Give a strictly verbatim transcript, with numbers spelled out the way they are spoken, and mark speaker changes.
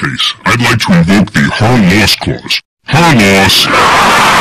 Speaker 1: case, I'd like to invoke the her loss clause. Her loss!